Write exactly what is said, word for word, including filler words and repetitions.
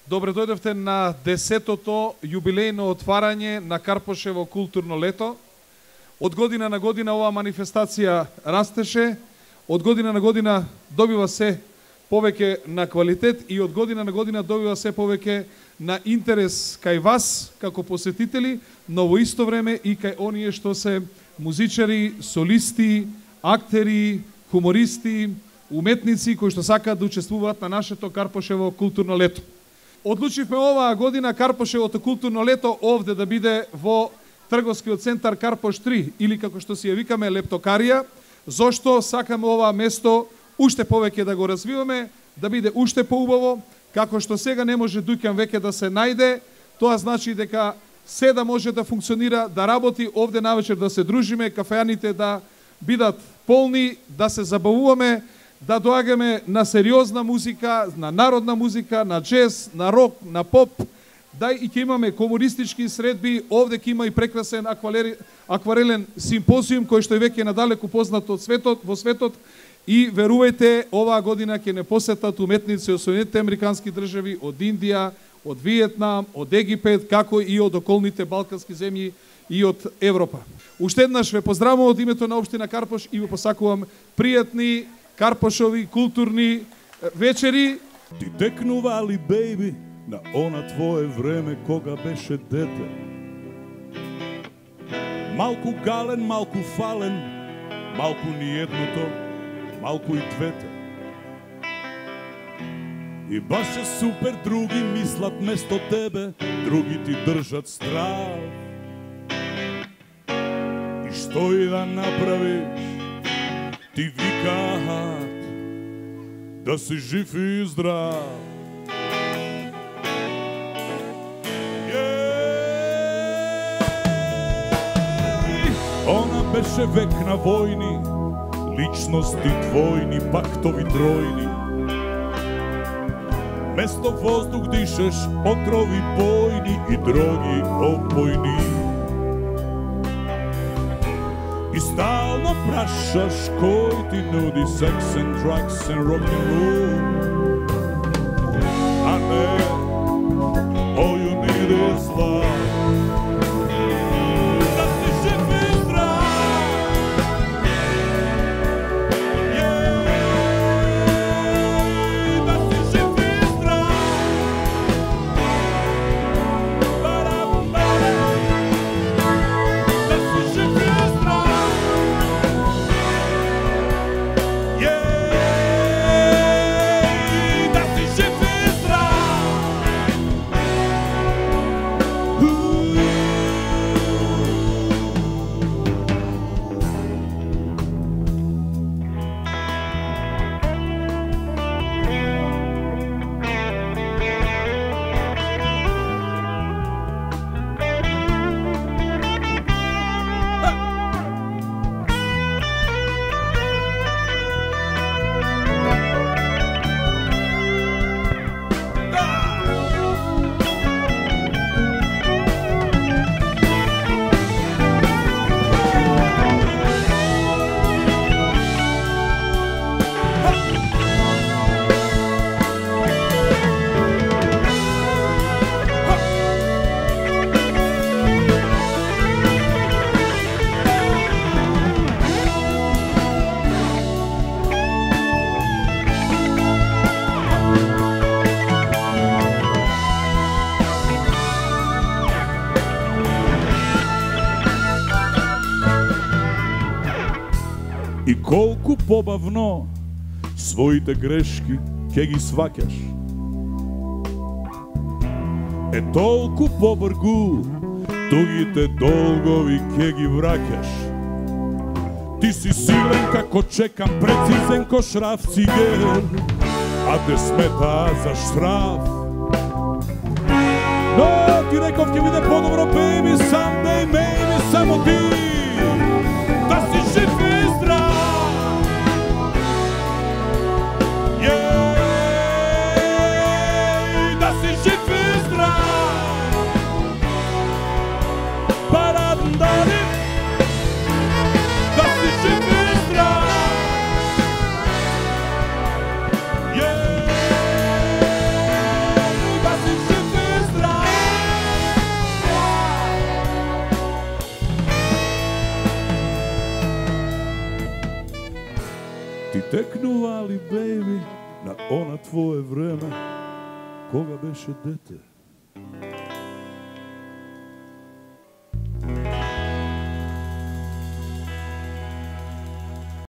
Добре дојдовте на десетото јубилејно отварање на Карпошево културно лето. Од година на година оваа манифестација растеше, од година на година добива се повеќе на квалитет и од година на година добива се повеќе на интерес кај вас како посетители, но во исто време и кај оние што се музичари, солисти, актери, хумористи, уметници кои што сакаат да учествуваат на нашето Карпошево културно лето. Одлучивме оваа година Карпошевото културно лето овде да биде во трговскиот центар Карпош три, или како што си ја викаме Лептокарија. Зошто сакаме ова место уште повеќе да го развиваме, да биде уште поубаво, како што сега не може дуќан веќе да се најде, тоа значи дека се да може да функционира, да работи, овде навечер да се дружиме, кафеаните да бидат полни, да се забавуваме, да доаѓаме на сериозна музика, на народна музика, на джез, на рок, на поп, да и ќе имаме комунистички средби, овде ќе има и прекрасен акварелен симпозиум кој што е веќе надалеку познат од светот, во светот, и верувајте, оваа година ќе не посетат уметници од Соединетите американски држави, од Индија, од Виетнам, од Египет, како и од околните балкански земји и од Европа. Уште еднаш ве поздравувам од името на општина Карпош и ве посакувам пријатни Карпошови културни вечери. Ти текнува ли, бейби, на она твое време кога беше дете? Малку гален, малку фален, малку ни едното, малку и двете. И баш е супер, други мислат место тебе, други ти држат страв. И што и да направиш, ти викаат да си жив и здрав. Она беше век на војни, личности двојни, пактови тројни. Место воздух дишеш, отрови бојни и дроги опојни. И стално прашаш кој ти нуди секс and drugs and rock and roll. А не, all you need is love. Да си жив и здрав. Yeah, да си жив и здрав. Да си жив и здрав. И колку побавно своите грешки ќе ги сваќаш. Е толку побргу тугите долгови ќе ги враќаш. Ти си силен како чекам, прецизен ко шраф цигер, а те смета за штраф. Но ти реков ќе биде подобро, baby, someday, maybe, само ти да си жив и здрав. Yeah, Ti teknu vali, baby, na ona tvoje vreme, koga beše dete.